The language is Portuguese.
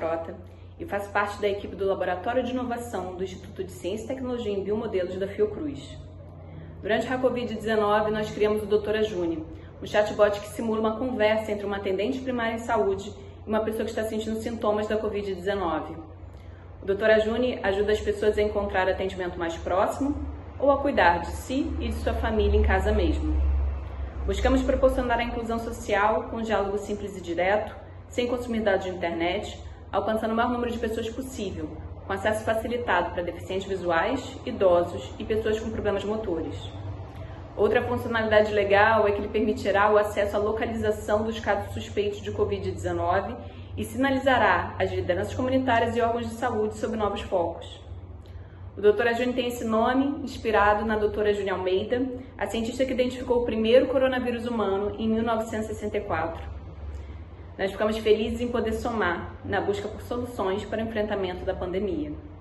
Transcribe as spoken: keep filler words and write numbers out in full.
Frota e faço parte da equipe do Laboratório de Inovação do Instituto de Ciência e Tecnologia em Biomodelos da Fiocruz. Durante a covid dezenove, nós criamos o Doutora June, um chatbot que simula uma conversa entre uma atendente primária em saúde e uma pessoa que está sentindo sintomas da covid dezenove. O Doutora June ajuda as pessoas a encontrar atendimento mais próximo ou a cuidar de si e de sua família em casa mesmo. Buscamos proporcionar a inclusão social com um diálogo simples e direto, sem consumir dados de internet, alcançando o maior número de pessoas possível, com acesso facilitado para deficientes visuais, idosos e pessoas com problemas motores. Outra funcionalidade legal é que ele permitirá o acesso à localização dos casos suspeitos de covid dezenove e sinalizará as lideranças comunitárias e órgãos de saúde sobre novos focos. O Doutora June tem esse nome inspirado na Doutora June Almeida, a cientista que identificou o primeiro coronavírus humano em mil novecentos e sessenta e quatro. Nós ficamos felizes em poder somar na busca por soluções para o enfrentamento da pandemia.